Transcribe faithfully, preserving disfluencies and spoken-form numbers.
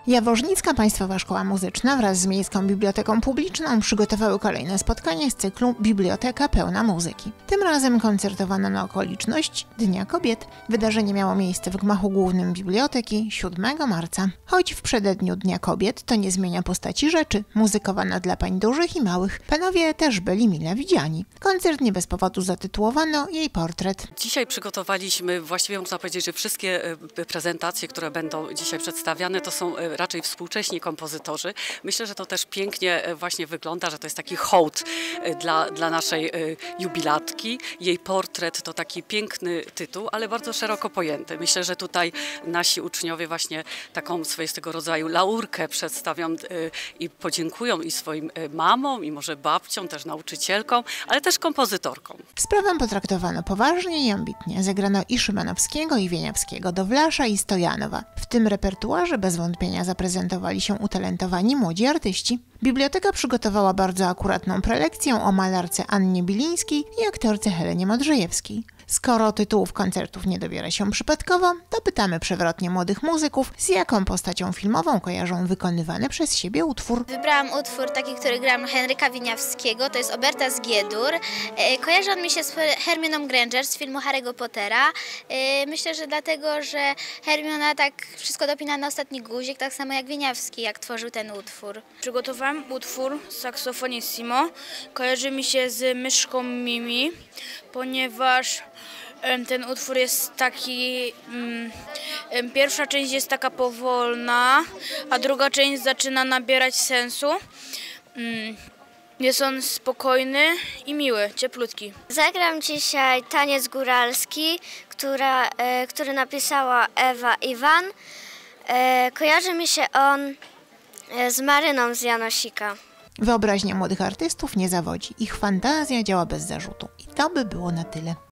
Jaworznicka Państwowa Szkoła Muzyczna wraz z Miejską Biblioteką Publiczną przygotowały kolejne spotkanie z cyklu Biblioteka pełna muzyki. Tym razem koncertowano na okoliczność Dnia Kobiet. Wydarzenie miało miejsce w gmachu głównym biblioteki siódmego marca. Choć w przededniu Dnia Kobiet to nie zmienia postaci rzeczy. Muzykowano dla pań dużych i małych. Panowie też byli mile widziani. Koncert nie bez powodu zatytułowano jej portret. Dzisiaj przygotowaliśmy, właściwie można powiedzieć, że wszystkie prezentacje, które będą dzisiaj przedstawiane, to są raczej współcześni kompozytorzy. Myślę, że to też pięknie właśnie wygląda, że to jest taki hołd dla, dla naszej jubilatki. Jej portret to taki piękny tytuł, ale bardzo szeroko pojęty. Myślę, że tutaj nasi uczniowie właśnie taką swoistego rodzaju laurkę przedstawią i podziękują i swoim mamom, i może babciom, też nauczycielkom, ale też kompozytorkom. Sprawę potraktowano poważnie i ambitnie. Zagrano i Szymanowskiego, i Wieniawskiego, Dowlasza i Stojanowa. W tym repertuarze bez wątpienia zaprezentowali się utalentowani młodzi artyści. Biblioteka przygotowała bardzo akuratną prelekcję o malarce Annie Bilińskiej i aktorce Helenie Modrzejewskiej. Skoro tytułów koncertów nie dobiera się przypadkowo, to pytamy przewrotnie młodych muzyków, z jaką postacią filmową kojarzą wykonywany przez siebie utwór. Wybrałam utwór taki, który gram Henryka Wieniawskiego, to jest Oberta z G-dur. Kojarzy on mi się z Hermioną Granger z filmu Harry'ego Pottera. Myślę, że dlatego, że Hermiona tak wszystko dopina na ostatni guzik, tak samo jak Wieniawski, jak tworzył ten utwór. Przygotowałam utwór Saxofonissimo. Kojarzy mi się z Myszką Mimi, ponieważ ten utwór jest taki, um, pierwsza część jest taka powolna, a druga część zaczyna nabierać sensu. Um, jest on spokojny i miły, cieplutki. Zagram dzisiaj Taniec Góralski, która, e, który napisała Ewa Iwan. E, kojarzy mi się on e, z Maryną z Janosika. Wyobraźnia młodych artystów nie zawodzi. Ich fantazja działa bez zarzutu. I to by było na tyle.